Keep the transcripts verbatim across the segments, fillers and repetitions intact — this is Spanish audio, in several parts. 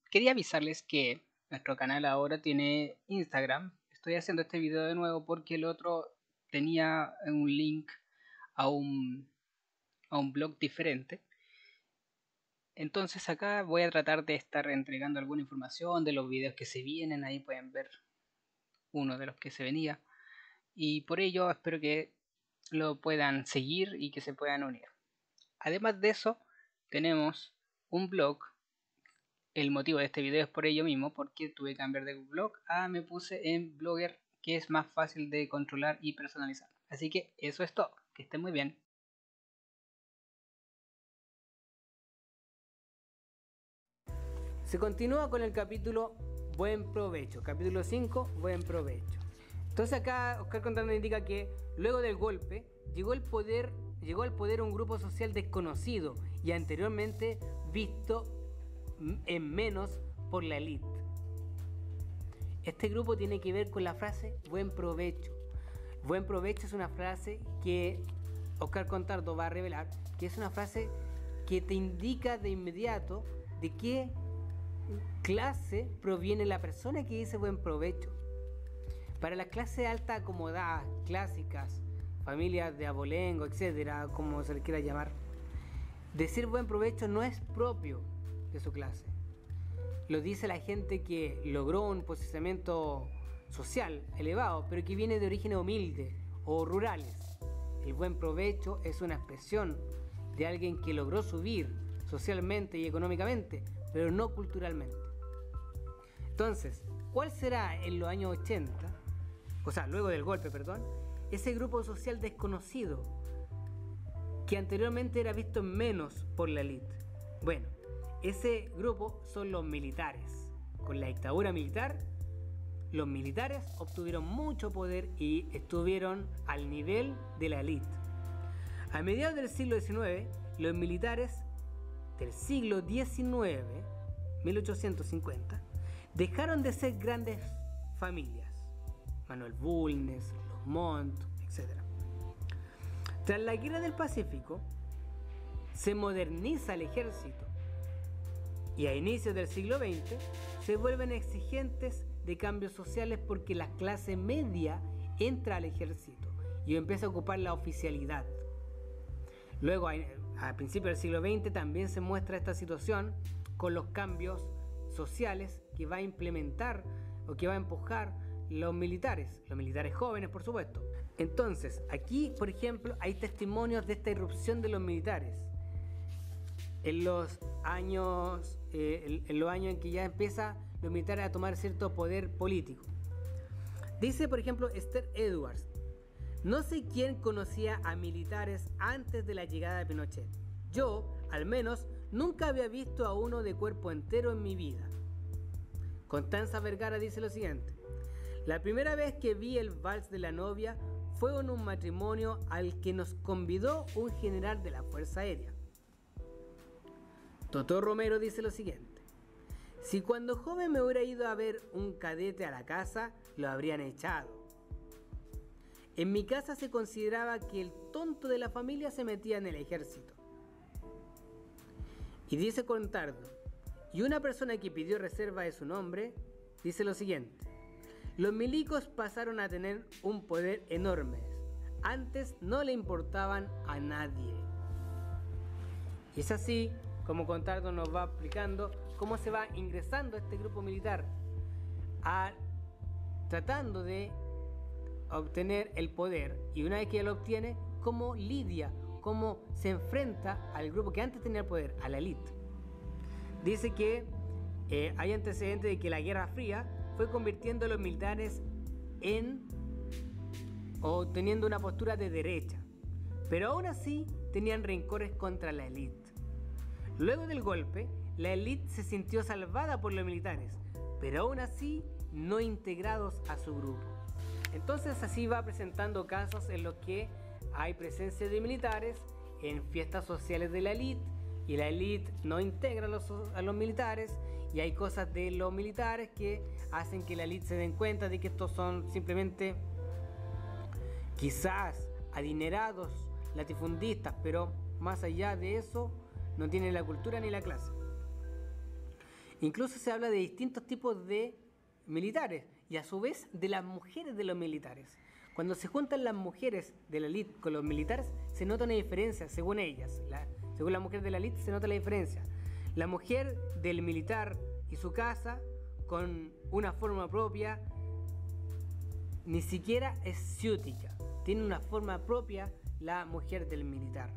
quería avisarles que nuestro canal ahora tiene Instagram. Estoy haciendo este video de nuevo porque el otro tenía un link a un, a un blog diferente. Entonces acá voy a tratar de estar entregando alguna información de los videos que se vienen. Ahí pueden ver uno de los que se venía. Y por ello espero que lo puedan seguir y que se puedan unir. Además de eso, tenemos un blog. El motivo de este video es por ello mismo, porque tuve que cambiar de blog a me puse en Blogger, que es más fácil de controlar y personalizar. Así que eso es todo, que estén muy bien. Se continúa con el capítulo Buen Provecho, capítulo cinco, Buen Provecho. Entonces acá Oscar Contando indica que luego del golpe llegó el poder, llegó al poder un grupo social desconocido y anteriormente visto en menos por la élite. Este grupo tiene que ver con la frase buen provecho. Buen provecho es una frase que Oscar Contardo va a revelar, que es una frase que te indica de inmediato de qué clase proviene la persona que dice buen provecho. Para las clases alta acomodadas, clásicas, familias de abolengo, etcétera, como se les quiera llamar, decir buen provecho no es propio de su clase. Lo dice la gente que logró un posicionamiento social elevado, pero que viene de orígenes humildes o rurales. El buen provecho es una expresión de alguien que logró subir socialmente y económicamente, pero no culturalmente. Entonces, ¿cuál será en los años ochenta, o sea, luego del golpe, perdón, ese grupo social desconocido que anteriormente era visto en menos por la élite? Bueno, ese grupo son los militares. Con la dictadura militar, los militares obtuvieron mucho poder y estuvieron al nivel de la élite. A mediados del siglo diecinueve, los militares del siglo diecinueve, mil ochocientos cincuenta, dejaron de ser grandes familias. Manuel Bulnes, los Montt, etcétera. Tras la Guerra del Pacífico, se moderniza el ejército y a inicios del siglo veinte se vuelven exigentes de cambios sociales porque la clase media entra al ejército y empieza a ocupar la oficialidad. Luego, a principios del siglo veinte, también se muestra esta situación con los cambios sociales que va a implementar o que va a empujar los militares, los militares jóvenes, por supuesto. Entonces, aquí, por ejemplo, hay testimonios de esta irrupción de los militares. En los años, eh, en los años en que ya empieza los militares a tomar cierto poder político. Dice, por ejemplo, Esther Edwards: no sé quién conocía a militares antes de la llegada de Pinochet. Yo, al menos, nunca había visto a uno de cuerpo entero en mi vida. Constanza Vergara dice lo siguiente: la primera vez que vi el vals de la novia fue en un matrimonio al que nos convidó un general de la Fuerza Aérea. Totó Romero dice lo siguiente: si cuando joven me hubiera ido a ver un cadete a la casa, lo habrían echado. En mi casa se consideraba que el tonto de la familia se metía en el ejército. Y dice Contardo, y una persona que pidió reserva de su nombre, dice lo siguiente: los milicos pasaron a tener un poder enorme. Antes no le importaban a nadie. Y es así como Contardo nos va explicando cómo se va ingresando este grupo militar, a, tratando de obtener el poder, y una vez que ya lo obtiene, cómo lidia, cómo se enfrenta al grupo que antes tenía el poder, a la élite. Dice que eh, hay antecedentes de que la Guerra Fría fue convirtiendo a los militares en o teniendo una postura de derecha, pero aún así tenían rencores contra la élite. Luego del golpe, la élite se sintió salvada por los militares, pero aún así no integrados a su grupo. Entonces así va presentando casos en los que hay presencia de militares en fiestas sociales de la élite y la élite no integra a los, a los militares, y hay cosas de los militares que hacen que la élite se den cuenta de que estos son simplemente quizás adinerados latifundistas, pero más allá de eso no tienen la cultura ni la clase. Incluso se habla de distintos tipos de militares y a su vez de las mujeres de los militares. Cuando se juntan las mujeres de la élite con los militares, se nota una diferencia según ellas. La, según la mujer de la élite se nota la diferencia. La mujer del militar y su casa, con una forma propia, ni siquiera es ciútica. Tiene una forma propia la mujer del militar.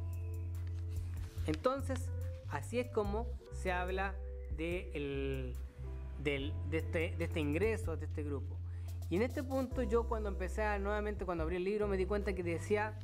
Entonces, así es como se habla de, el, del, de, este, de este ingreso, de este grupo. Y en este punto yo cuando empecé a, nuevamente cuando abrí el libro me di cuenta que decía,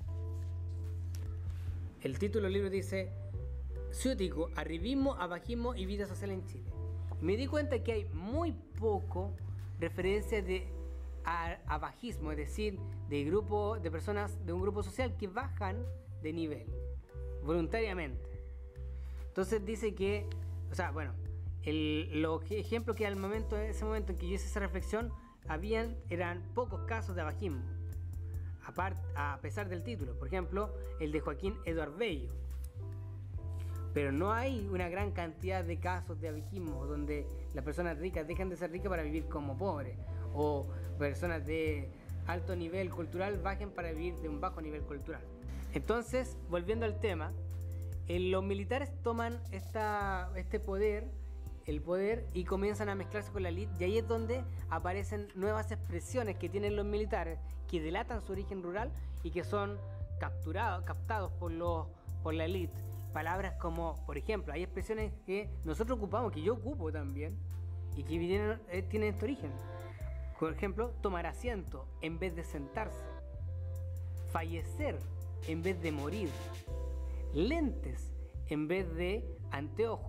el título del libro dice ciútico, arribismo, abajismo y vida social en Chile. Y me di cuenta que hay muy poco referencia de a, abajismo, es decir, de grupo de personas de un grupo social que bajan de nivel voluntariamente. Entonces dice que, o sea, bueno, el, los ejemplos que al momento, en ese momento en que yo hice esa reflexión, habían, eran pocos casos de abajismo, apart, a pesar del título. Por ejemplo, el de Joaquín Eduardo Bello. Pero no hay una gran cantidad de casos de abajismo donde las personas ricas dejan de ser ricas para vivir como pobres, o personas de alto nivel cultural bajen para vivir de un bajo nivel cultural. Entonces, volviendo al tema, eh, los militares toman esta, este poder, el poder, y comienzan a mezclarse con la élite, y ahí es donde aparecen nuevas expresiones que tienen los militares que delatan su origen rural y que son capturados, captados por, los, por la élite. Palabras como, por ejemplo, hay expresiones que nosotros ocupamos, que yo ocupo también, y que vienen, eh, tienen este origen. Por ejemplo, tomar asiento en vez de sentarse, fallecer en vez de morir, lentes en vez de anteojos,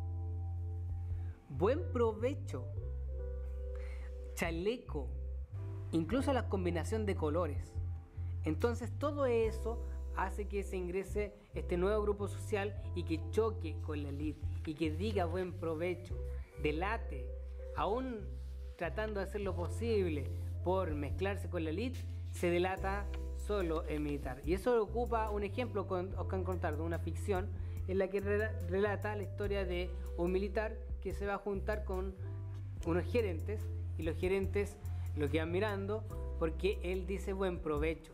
buen provecho, chaleco, incluso la combinación de colores. Entonces todo eso hace que se ingrese este nuevo grupo social y que choque con la élite y que diga buen provecho, delate, aún tratando de hacer lo posible por mezclarse con la élite, se delata solo el militar. Y eso ocupa un ejemplo con Oscar Contardo, una ficción en la que relata la historia de un militar que se va a juntar con unos gerentes y los gerentes lo quedan mirando porque él dice buen provecho.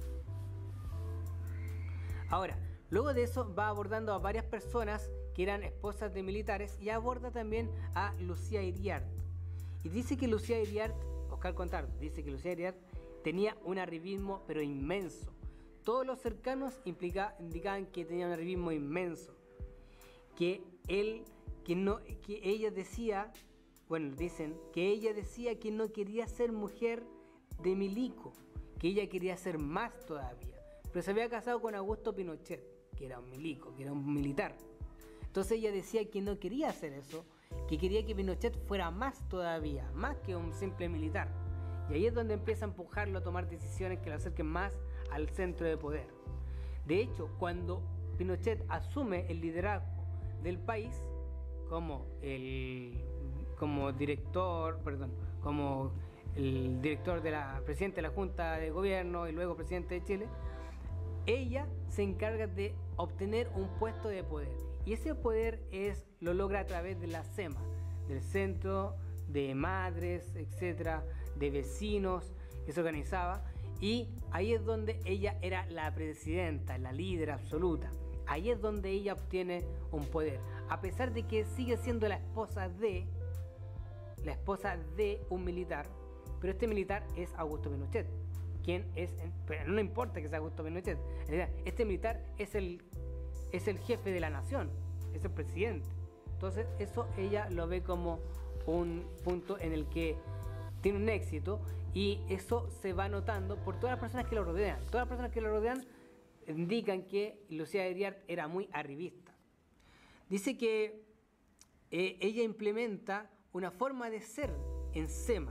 Ahora, luego de eso va abordando a varias personas que eran esposas de militares y aborda también a Lucía Iriart. Y dice que Lucía Iriart, Oscar Contardo, dice que Lucía Iriart tenía un arribismo pero inmenso. Todos los cercanos implica, indicaban que tenía un arribismo inmenso. Que él, que no, que ella decía, bueno, dicen que ella decía que no quería ser mujer de milico, que ella quería ser más todavía. Pero se había casado con Augusto Pinochet, que era un milico, que era un militar. Entonces ella decía que no quería hacer eso, que quería que Pinochet fuera más todavía, más que un simple militar. Y ahí es donde empieza a empujarlo a tomar decisiones que lo acerquen más al centro de poder. De hecho, cuando Pinochet asume el liderazgo del país como el como director, perdón, como el director de la presidente de la Junta de Gobierno y luego presidente de Chile, ella se encarga de obtener un puesto de poder. Y ese poder es, lo logra a través de la SEMA, del Centro de Madres, etcétera, de vecinos que se organizaba. Y ahí es donde ella era la presidenta, la líder absoluta. Ahí es donde ella obtiene un poder. A pesar de que sigue siendo la esposa de, la esposa de un militar, pero este militar es Augusto Pinochet. Quien es, pero no importa que sea Augusto Pinochet, este militar es el, es el jefe de la nación, es el presidente. Entonces eso ella lo ve como un punto en el que tiene un éxito y eso se va notando por todas las personas que lo rodean. Todas las personas que lo rodean indican que Lucía Iriart era muy arribista. Dice que eh, ella implementa una forma de ser en SEMA.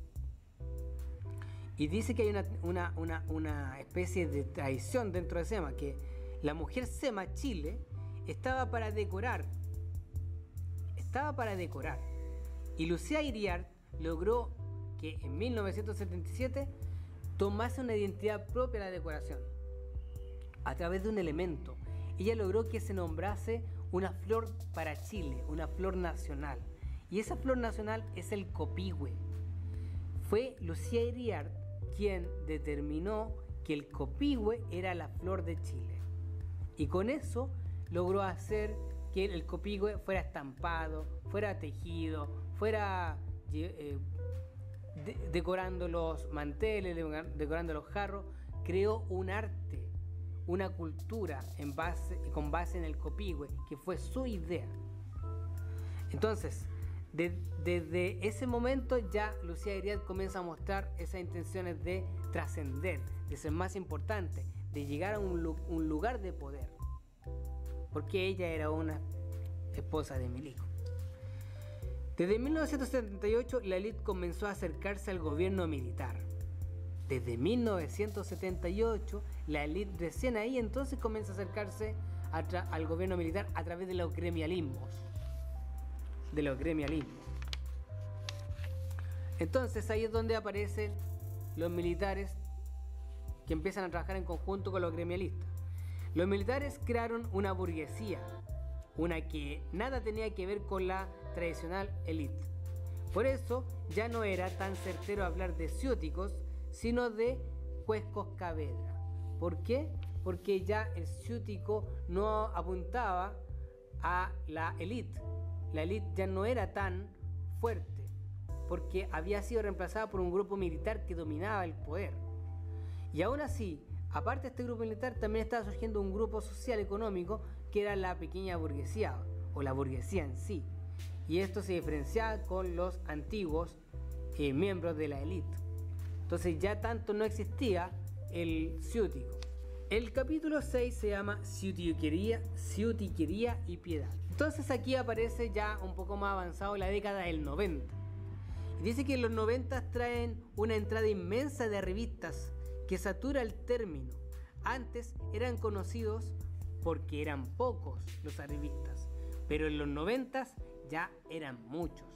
Y dice que hay una, una, una, una especie de tradición dentro de SEMA, que la mujer SEMA Chile estaba para decorar. Estaba para decorar. Y Lucía Iriart logró que en mil novecientos setenta y siete tomase una identidad propia a la decoración. A través de un elemento. Ella logró que se nombrase una flor para Chile, una flor nacional. Y esa flor nacional es el copihue. Fue Lucía Iriart quien determinó que el copihue era la flor de Chile. Y con eso logró hacer que el copihue fuera estampado, fuera tejido, fuera eh, de, decorando los manteles, decorando los jarros. Creó un arte, una cultura en base, con base en el copihue, que fue su idea. Entonces, de, desde ese momento ya Lucía Iriart comienza a mostrar esas intenciones de trascender, de ser más importante, de llegar a un, un lugar de poder, porque ella era una esposa de Milico. Desde mil novecientos setenta y ocho la élite comenzó a acercarse al gobierno militar. Desde mil novecientos setenta y ocho la élite recién ahí entonces comienza a acercarse a al gobierno militar a través de los gremialismos. De los gremialismos. Entonces ahí es donde aparecen los militares que empiezan a trabajar en conjunto con los gremialistas. Los militares crearon una burguesía, una que nada tenía que ver con la tradicional élite. Por eso ya no era tan certero hablar de ciúticos, sino de Cuescos Saavedra. ¿Por qué? Porque ya el ciútico no apuntaba a la élite. La élite ya no era tan fuerte, porque había sido reemplazada por un grupo militar que dominaba el poder. Y aún así, aparte de este grupo militar, también estaba surgiendo un grupo social económico que era la pequeña burguesía, o la burguesía en sí. Y esto se diferenciaba con los antiguos eh, miembros de la élite. Entonces ya tanto no existía el ciútico. El capítulo seis se llama Ciutiquería, Ciutiquería y Piedad. Entonces aquí aparece ya un poco más avanzado la década del noventa. Y dice que en los noventa traen una entrada inmensa de revistas que satura el término. Antes eran conocidos porque eran pocos los arribistas, pero en los noventa ya eran muchos.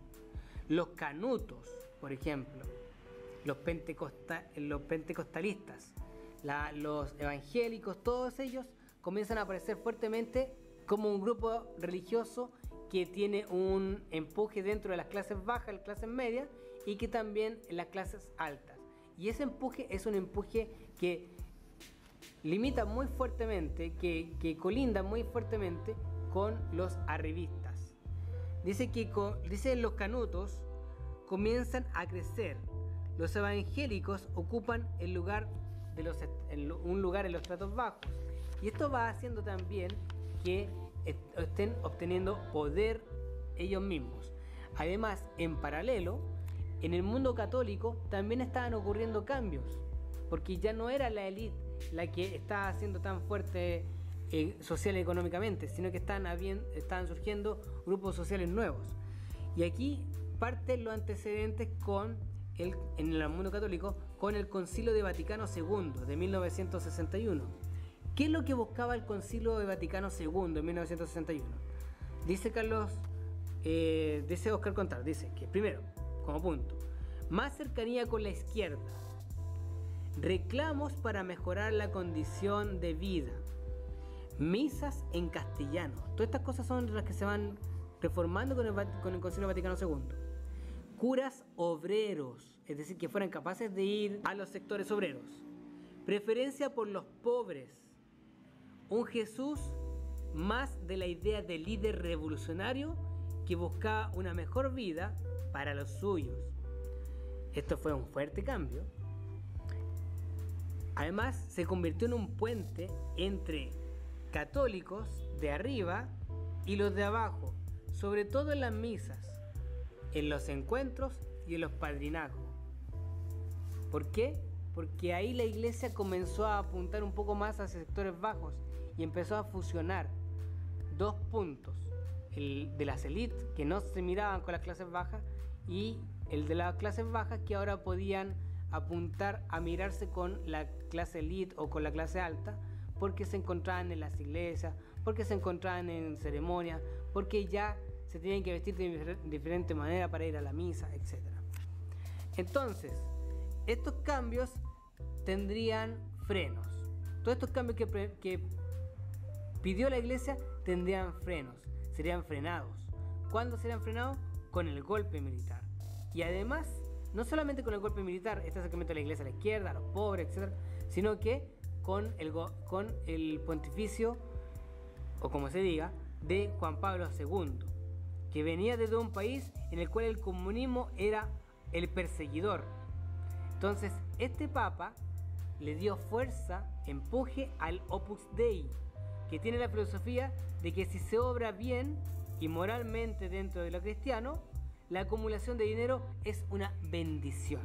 Los canutos, por ejemplo, los, pentecosta, los pentecostalistas, la, los evangélicos, todos ellos comienzan a aparecer fuertemente como un grupo religioso que tiene un empuje dentro de las clases bajas, las clases medias, y que también en las clases altas. Y ese empuje es un empuje que limita muy fuertemente, que, que colinda muy fuertemente con los arribistas. Dice que con, dice los canutos comienzan a crecer. Los evangélicos ocupan el lugar de los, el, un lugar en los estratos bajos. Y esto va haciendo también que estén obteniendo poder ellos mismos. Además, en paralelo, en el mundo católico también estaban ocurriendo cambios, porque ya no era la élite la que estaba haciendo tan fuerte eh, social y económicamente, sino que estaban, habiendo, estaban surgiendo grupos sociales nuevos. Y aquí parten los antecedentes con el, en el mundo católico con el Concilio de Vaticano segundo de mil novecientos sesenta y uno. ¿Qué es lo que buscaba el Concilio de Vaticano segundo en mil novecientos sesenta y uno? Dice Carlos, eh, dice Oscar Contar, dice que primero, como punto, más cercanía con la izquierda, reclamos para mejorar la condición de vida, misas en castellano. Todas estas cosas son las que se van reformando con el, con el Concilio Vaticano segundo. Curas obreros, es decir, que fueran capaces de ir a los sectores obreros. Preferencia por los pobres. Un Jesús más de la idea de líder revolucionario que buscaba una mejor vida para los suyos. Esto fue un fuerte cambio. Además, se convirtió en un puente entre católicos de arriba y los de abajo, sobre todo en las misas, en los encuentros y en los padrinazgos. ¿Por qué? Porque ahí la iglesia comenzó a apuntar un poco más hacia sectores bajos y empezó a fusionar dos puntos, el de las élites que no se miraban con las clases bajas y el de las clases bajas que ahora podían apuntar a mirarse con la clase élite o con la clase alta, porque se encontraban en las iglesias, porque se encontraban en ceremonias, porque ya se tenían que vestir de diferente manera para ir a la misa, etcétera. Entonces, estos cambios tendrían frenos. Todos estos cambios que, que pidió la iglesia, tendrían frenos, serían frenados. ¿Cuándo serían frenados? Con el golpe militar. Y además, no solamente con el golpe militar, este acercamiento a la iglesia a la izquierda, a los pobres, etcétera, sino que con el, con el pontificio, o como se diga, de Juan Pablo segundo, que venía desde un país en el cual el comunismo era el perseguidor. Entonces, este papa le dio fuerza, empuje al Opus Dei, que tiene la filosofía de que si se obra bien y moralmente dentro de lo cristiano, la acumulación de dinero es una bendición.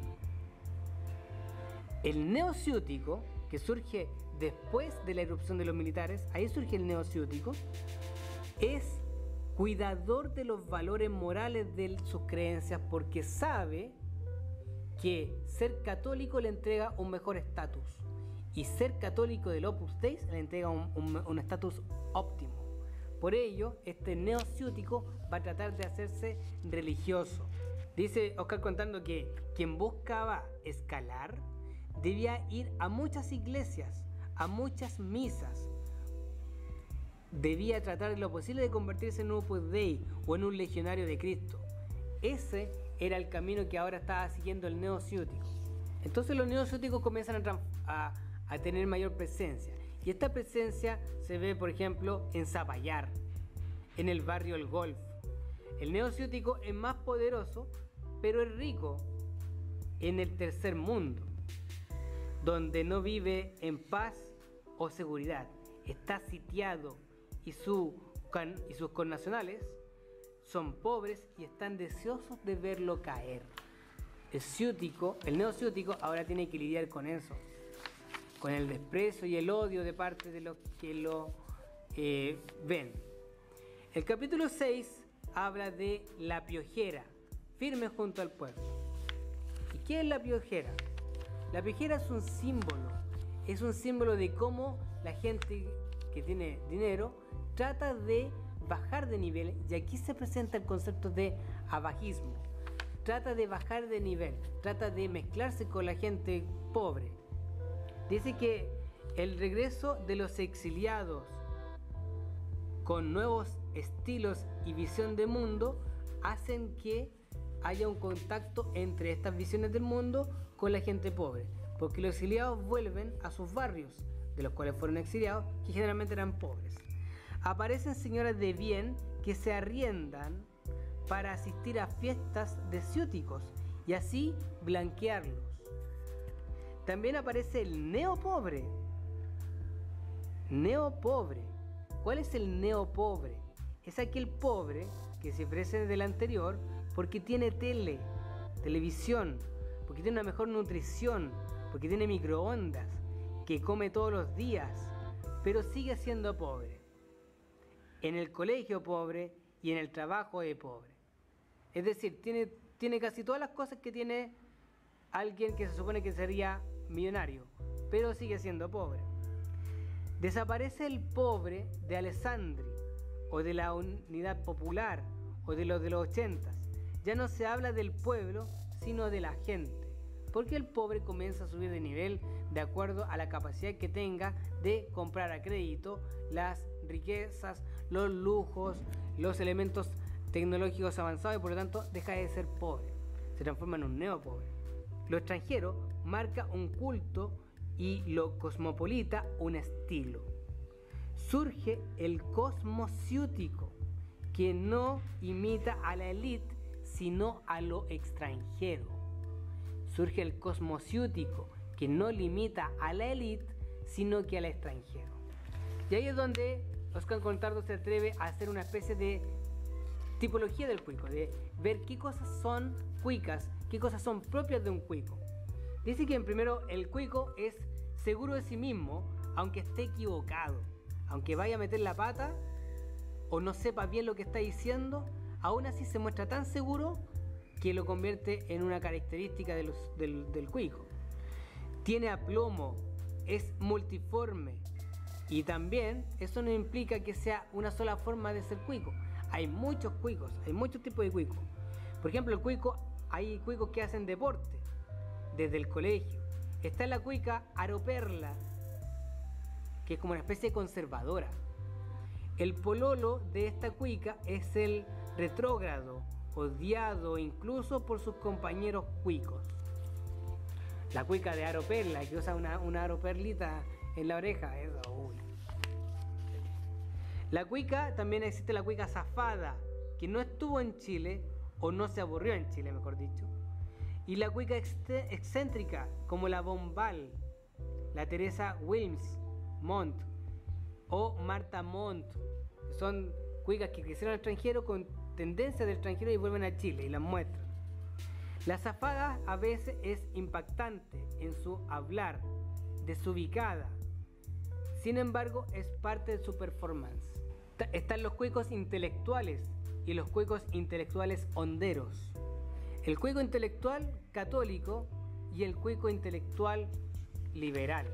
El neociútico, que surge después de la irrupción de los militares, ahí surge el neociútico, es cuidador de los valores morales de sus creencias porque sabe que ser católico le entrega un mejor estatus y ser católico del Opus Dei le entrega un estatus óptimo. Por ello, este neociútico va a tratar de hacerse religioso. Dice Oscar Contando que quien buscaba escalar debía ir a muchas iglesias, a muchas misas. Debía tratar de lo posible de convertirse en un Opus Dei o en un legionario de Cristo. Ese era el camino que ahora estaba siguiendo el neociútico. Entonces los neociúticos comienzan a, a, a tener mayor presencia. Y esta presencia se ve, por ejemplo, en Zapallar, en el barrio El Golf. El neociútico es más poderoso, pero es rico en el tercer mundo, donde no vive en paz o seguridad. Está sitiado y, su, y sus connacionales son pobres y están deseosos de verlo caer. El ciútico, el neociútico ahora tiene que lidiar con eso, con el desprecio y el odio de parte de los que lo eh, ven. El capítulo seis habla de la piojera, firme junto al pueblo. ¿Y qué es la piojera? La piojera es un símbolo, es un símbolo de cómo la gente que tiene dinero trata de bajar de nivel, y aquí se presenta el concepto de abajismo. Trata de bajar de nivel, trata de mezclarse con la gente pobre. Dice que el regreso de los exiliados con nuevos estilos y visión de mundo hacen que haya un contacto entre estas visiones del mundo con la gente pobre, porque los exiliados vuelven a sus barrios, de los cuales fueron exiliados, que generalmente eran pobres. Aparecen señoras de bien que se arriendan para asistir a fiestas de ciúticos y así blanquearlos. También aparece el neopobre. Neopobre. ¿Cuál es el neopobre? Es aquel pobre que se ofrece del anterior porque tiene tele, televisión, porque tiene una mejor nutrición, porque tiene microondas, que come todos los días, pero sigue siendo pobre. En el colegio pobre y en el trabajo es pobre. Es decir, tiene, tiene casi todas las cosas que tiene alguien que se supone que sería millonario, pero sigue siendo pobre. Desaparece el pobre de Alessandri o de la Unidad Popular o de los de los ochentas. Ya no se habla del pueblo, sino de la gente, porque el pobre comienza a subir de nivel de acuerdo a la capacidad que tenga de comprar a crédito las riquezas, los lujos, los elementos tecnológicos avanzados y por lo tanto deja de ser pobre, se transforma en un neopobre. Lo extranjero marca un culto y lo cosmopolita un estilo. Surge el cosmociútico, que no imita a la élite sino a lo extranjero. Surge el cosmociútico, que no limita a la élite sino que al extranjero. Y ahí es donde Oscar Contardo se atreve a hacer una especie de tipología del cuico, de ver qué cosas son cuicas, qué cosas son propias de un cuico. Dice que en primero el cuico es seguro de sí mismo, aunque esté equivocado, aunque vaya a meter la pata o no sepa bien lo que está diciendo, aún así se muestra tan seguro que lo convierte en una característica de los, del, del cuico. Tiene aplomo, es multiforme y también eso no implica que sea una sola forma de ser cuico. Hay muchos cuicos, hay muchos tipos de cuicos. Por ejemplo, el cuico, hay cuicos que hacen deporte desde el colegio. Está la cuica aroperla, que es como una especie de conservadora. El pololo de esta cuica es el retrógrado, odiado incluso por sus compañeros cuicos. La cuica de aro perla, que usa una, una aro perlita en la oreja, eso, uy. La cuica, también existe la cuica zafada, que no estuvo en Chile, o no se aburrió en Chile, mejor dicho. Y la cuica excéntrica, como la Bombal, la Teresa Wilms Montt o Marta Montt. Son cuicas que crecieron al extranjero con tendencia del extranjero y vuelven a Chile y las muestran. La zafada a veces es impactante en su hablar, desubicada. Sin embargo, es parte de su performance. Están los cuicos intelectuales y los cuicos intelectuales honderos. El cuico intelectual católico y el cuico intelectual liberal.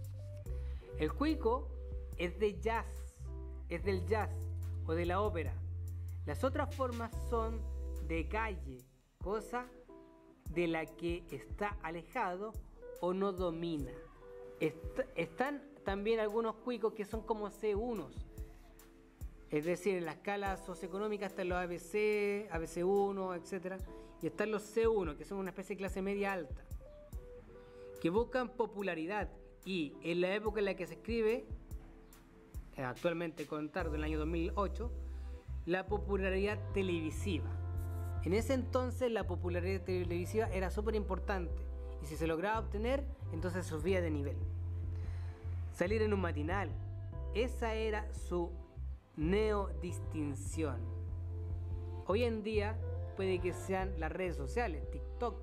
El cuico es de jazz, es del jazz o de la ópera. Las otras formas son de calle, cosa de la que está alejado o no domina. Est están también algunos cuicos que son como C uno, es decir, en la escala socioeconómica están los A B C, A B C uno, etcétera, y están los C uno, que son una especie de clase media alta, que buscan popularidad, y en la época en la que se escribe, actualmente con Tardo, en el año dos mil ocho, la popularidad televisiva. En ese entonces la popularidad televisiva era súper importante, y si se lograba obtener, entonces subía de nivel. Salir en un matinal, esa era su neodistinción. Hoy en día puede que sean las redes sociales, TikTok,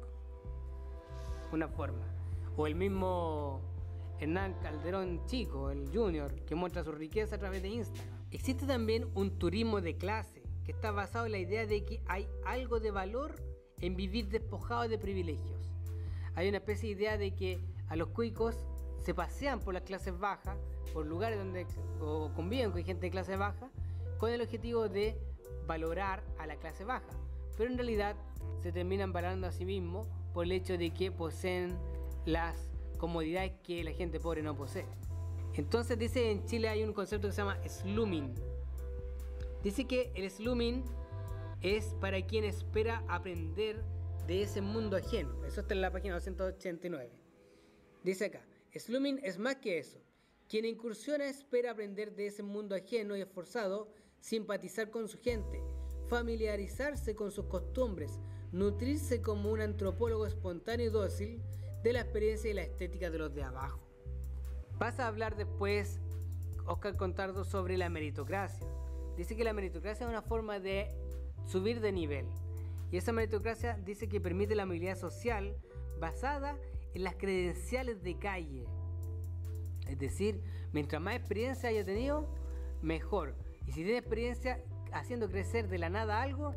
una forma, o el mismo Hernán Calderón Chico, el Junior, que muestra su riqueza a través de Instagram. Existe también un turismo de clase que está basado en la idea de que hay algo de valor en vivir despojado de privilegios. Hay una especie de idea de que a los cuicos se pasean por las clases bajas, por lugares donde o conviven con gente de clase baja, con el objetivo de valorar a la clase baja, pero en realidad se terminan valorando a sí mismos por el hecho de que poseen las comodidades que la gente pobre no posee. Entonces dice, en Chile hay un concepto que se llama slumming. Dice que el slumming es para quien espera aprender de ese mundo ajeno. Eso está en la página doscientos ochenta y nueve. Dice acá, slumming es más que eso. Quien incursiona espera aprender de ese mundo ajeno y esforzado, simpatizar con su gente, familiarizarse con sus costumbres, nutrirse como un antropólogo espontáneo y dócil de la experiencia y la estética de los de abajo. Pasa a hablar después Óscar Contardo sobre la meritocracia. Dice que la meritocracia es una forma de subir de nivel. Y esa meritocracia dice que permite la movilidad social basada en las credenciales de calle. Es decir, mientras más experiencia haya tenido, mejor. Y si tiene experiencia haciendo crecer de la nada algo,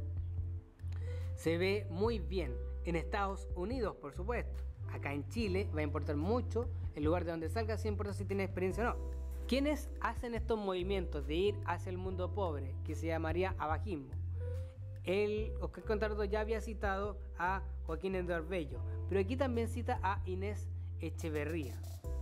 se ve muy bien. En Estados Unidos, por supuesto. Acá en Chile va a importar mucho el lugar de donde salga, si importa si tiene experiencia o no. ¿Quiénes hacen estos movimientos de ir hacia el mundo pobre, que se llamaría abajismo? El Óscar Contardo ya había citado a Joaquín Eduardo Bello, pero aquí también cita a Inés Echeverría.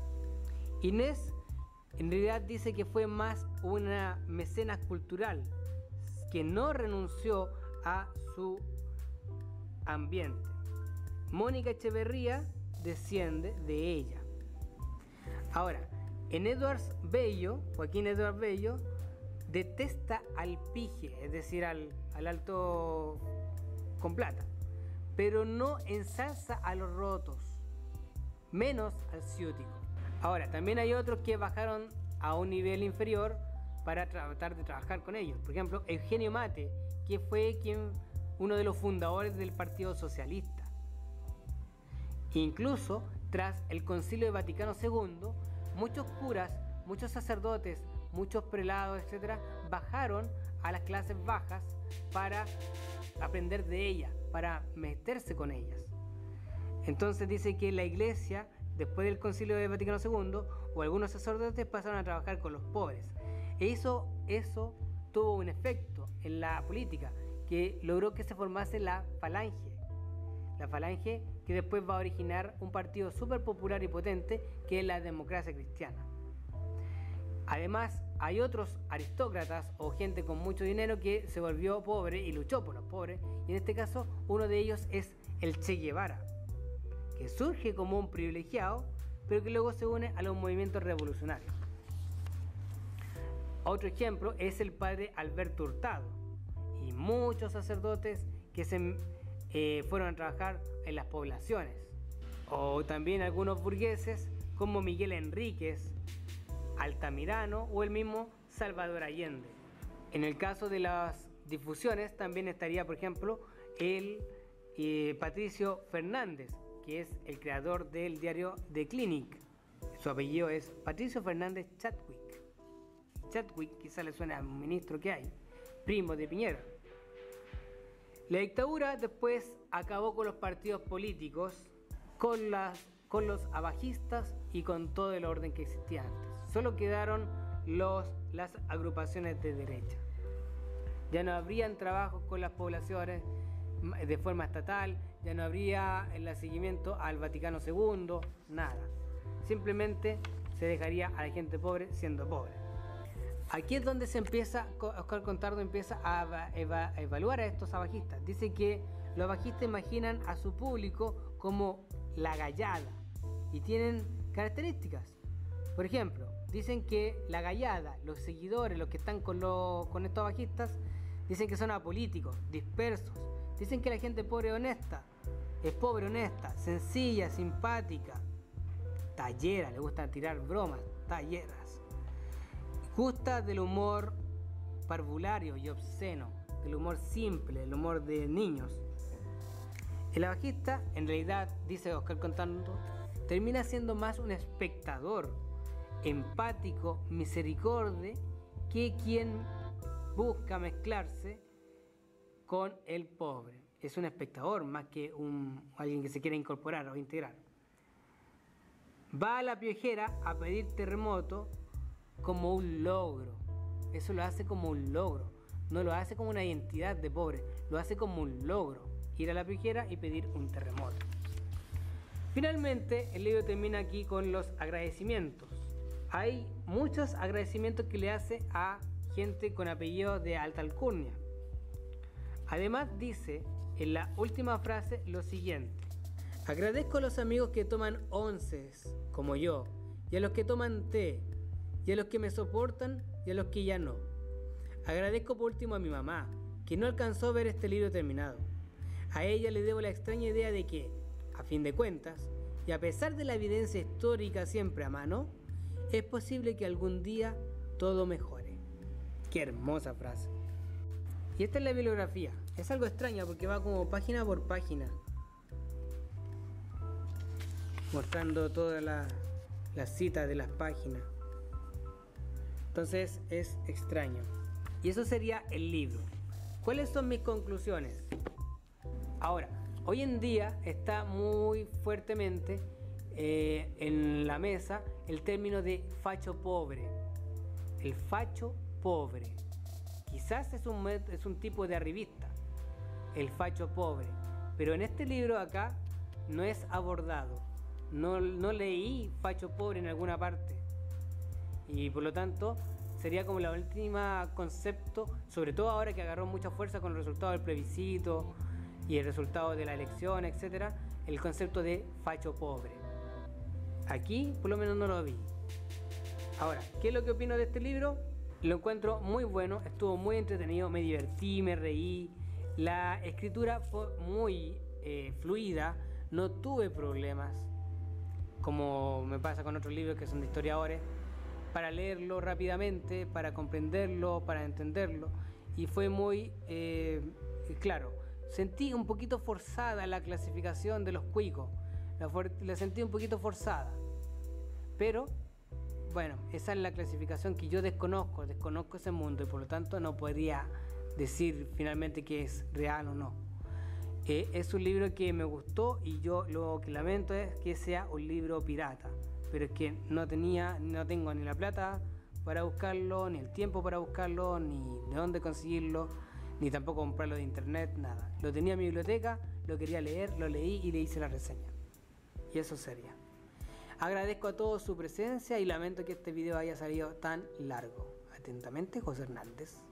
Inés en realidad dice que fue más una mecenas cultural, que no renunció a su ambiente. Mónica Echeverría desciende de ella. Ahora, en Eduardo Bello, Joaquín Eduardo Bello, detesta al pije, es decir, al, al alto con plata, pero no ensalza a los rotos, menos al ciútico. Ahora, también hay otros que bajaron a un nivel inferior para tratar de trabajar con ellos. Por ejemplo, Eugenio Mate, que fue quien, uno de los fundadores del Partido Socialista. Incluso, tras el Concilio de Vaticano segundo, muchos curas, muchos sacerdotes, muchos prelados, etcétera, bajaron a las clases bajas para aprender de ellas, para meterse con ellas. Entonces dice que la iglesia, después del Concilio de Vaticano segundo, o algunos sacerdotes pasaron a trabajar con los pobres. E hizo, eso tuvo un efecto en la política, que logró que se formase la falange. La falange que después va a originar un partido súper popular y potente, que es la democracia cristiana. Además, hay otros aristócratas o gente con mucho dinero que se volvió pobre y luchó por los pobres. Y en este caso, uno de ellos es el Che Guevara, que surge como un privilegiado, pero que luego se une a los movimientos revolucionarios. Otro ejemplo es el padre Alberto Hurtado y muchos sacerdotes que se eh, fueron a trabajar en las poblaciones. O también algunos burgueses como Miguel Enríquez, Altamirano o el mismo Salvador Allende. En el caso de las difusiones también estaría, por ejemplo, el eh, Patricio Fernández, que es el creador del diario The Clinic. Su apellido es Patricio Fernández Chadwick. Chadwick quizá le suena a un ministro que hay, primo de Piñera. La dictadura después acabó con los partidos políticos, con, las, con los abajistas y con todo el orden que existía antes. Solo quedaron los, las agrupaciones de derecha. Ya no habrían trabajos con las poblaciones de forma estatal, ya no habría el seguimiento al Vaticano segundo, nada. Simplemente se dejaría a la gente pobre siendo pobre. Aquí es donde se empieza, Oscar Contardo empieza a, eva, a evaluar a estos abajistas. Dice que los abajistas imaginan a su público como la gallada y tienen características. Por ejemplo, dicen que la gallada, los seguidores, los que están con, los, con estos abajistas, dicen que son apolíticos, dispersos. Dicen que la gente pobre es honesta, es pobre honesta, sencilla, simpática, tallera, le gusta tirar bromas, talleras. Gusta del humor parvulario y obsceno, del humor simple, del humor de niños. El abajista, en realidad, dice Oscar Contardo, termina siendo más un espectador empático, misericordia, que quien busca mezclarse con el pobre. Es un espectador más que un, alguien que se quiere incorporar o integrar. Va a la piojera a pedir terremoto como un logro. Eso lo hace como un logro. No lo hace como una identidad de pobre, lo hace como un logro. Ir a la piojera y pedir un terremoto. Finalmente, el libro termina aquí con los agradecimientos. Hay muchos agradecimientos que le hace a gente con apellido de alta alcurnia. Además dice en la última frase lo siguiente: agradezco a los amigos que toman onces, como yo, y a los que toman té, y a los que me soportan y a los que ya no. Agradezco por último a mi mamá, que no alcanzó a ver este libro terminado. A ella le debo la extraña idea de que, a fin de cuentas, y a pesar de la evidencia histórica siempre a mano, es posible que algún día todo mejore. Qué hermosa frase. Y esta es la bibliografía. Es algo extraña porque va como página por página, mostrando todas las la citas de las páginas. Entonces es extraño. Y eso sería el libro. ¿Cuáles son mis conclusiones? Ahora, hoy en día está muy fuertemente eh, en la mesa el término de facho pobre. El facho pobre. Quizás es un, es un tipo de arribista, el facho pobre. Pero en este libro acá no es abordado. No, no leí facho pobre en alguna parte. Y por lo tanto sería como la última concepto, sobre todo ahora que agarró mucha fuerza con el resultado del plebiscito y el resultado de la elección, etcétera, el concepto de facho pobre. Aquí por lo menos no lo vi. Ahora, ¿qué es lo que opino de este libro? Lo encuentro muy bueno, estuvo muy entretenido, me divertí, me reí. La escritura fue muy eh, fluida, no tuve problemas, como me pasa con otros libros que son de historiadores, para leerlo rápidamente, para comprenderlo, para entenderlo. Y fue muy eh, claro. Sentí un poquito forzada la clasificación de los cuicos, la, la sentí un poquito forzada, pero bueno, esa es la clasificación que yo desconozco, desconozco ese mundo y por lo tanto no podría decir finalmente que es real o no. Eh, es un libro que me gustó y yo lo que lamento es que sea un libro pirata, pero es que no tenía, no tengo ni la plata para buscarlo, ni el tiempo para buscarlo, ni de dónde conseguirlo, ni tampoco comprarlo de internet, nada. Lo tenía en mi biblioteca, lo quería leer, lo leí y le hice la reseña. Y eso sería. Agradezco a todos su presencia y lamento que este video haya salido tan largo. Atentamente, José Hernández.